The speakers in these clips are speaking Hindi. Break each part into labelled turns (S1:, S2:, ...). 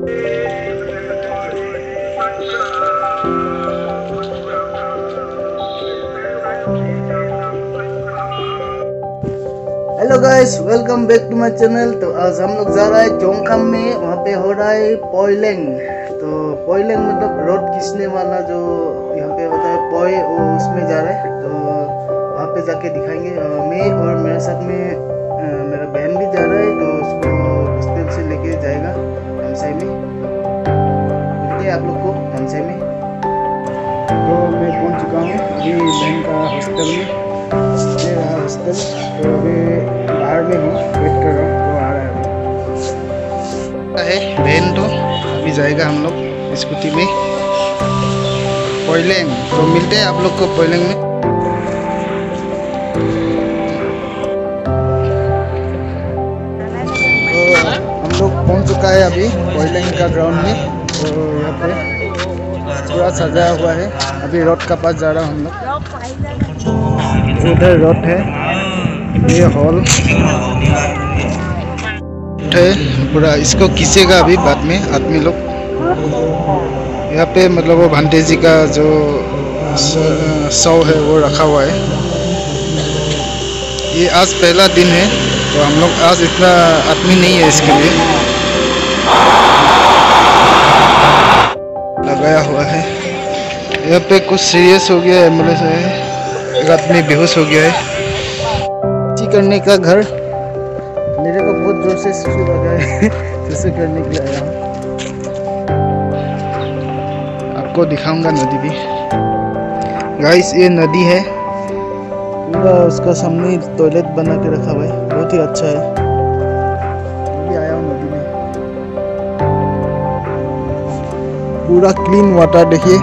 S1: Hello guys, welcome back to my channel. तो आज हम लोग जा रहा है चोंगखम में। वहाँ पे हो रहा है पोइलेंग। तो पोइलेंग मतलब रोड खींचने वाला जो यहाँ पे होता है पोय, वो उसमें जा रहा है। तो वहाँ पे जाके दिखाएंगे। मैं और मेरे साथ में मेरा बहन भी जा रहा है, तो उसको हॉस्टल से लेके जाएगा नामसाई में। मिलते हैं आप लोग को नामसाई में। तो मैं पहुँच चुका हूँ अभी बहन का हॉस्टल में। ये रहा हॉस्टल। तो अभी बाहर में हूँ, वेट कर रहा हूँ। तो आ रहा है बहन। तो अभी जाएगा हम लोग स्कूटी में पोइलेंग। तो मिलते हैं आप लोग को पोइलेंग में। तो हम लोग पहुँच चुका है अभी पोइलेंग का ग्राउंड में। तो यहाँ पे पूरा सजाया हुआ है। अभी रोड का पास जा रहा हूँ हम लोग। उधर रोड है, ये हॉल है पूरा। इसको खींचेगा अभी बाद में आदमी लोग। यहाँ पे मतलब वो भांटे जी का जो शव है वो रखा हुआ है। ये आज पहला दिन है, तो हम लोग आज इतना आदमी नहीं है इसके लिए लगाया हुआ है। यहाँ पे कुछ सीरियस हो गया, एम्बुलेंस है, एक आदमी बेहोश हो गया है। करने का घर। मेरे को बहुत जोर से सुसु लगा है। सुसु करने के लिए आया हूँ। आपको दिखाऊंगा नदी भी। गाइस, ये नदी है पूरा। उसका सामने टॉयलेट बना के रखा हुआ है, बहुत ही अच्छा है। अभी आया हूँ नदी में। पूरा क्लीन वाटर देखिए।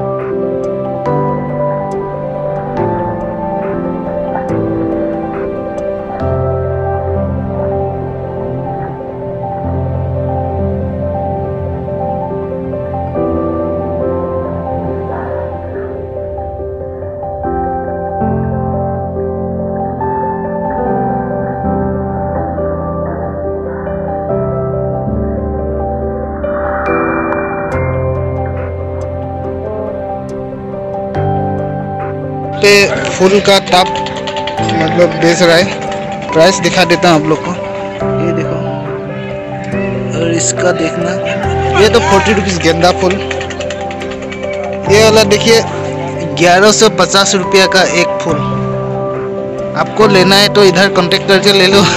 S1: पे फूल का टब मतलब बेच रहा है। प्राइस दिखा देता हूँ आप लोग को। ये देखो, और इसका देखना, ये तो 40 रुपीज़ गेंदा फूल। ये वाला देखिए 1150 रुपया का एक फूल। आपको लेना है तो इधर कांटेक्ट करके ले लो।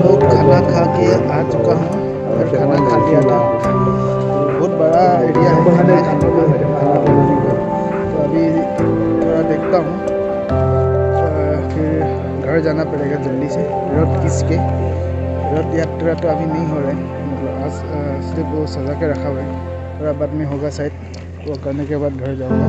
S1: लोग खाना खा के आ चुका हूँ और खाना खा लिया था। बहुत बड़ा एरिया है खाना खाने का, खाना बनाने का। तो अभी थोड़ा देखता हूँ, फिर घर जाना पड़ेगा जल्दी से। रथ किस के रथ यात्रा तो अभी नहीं हो रहा है, मतलब आज सिर्फ वो सजा के रखा हुआ है, थोड़ा बाद में होगा शायद। वो करने के बाद घर जाऊँगा।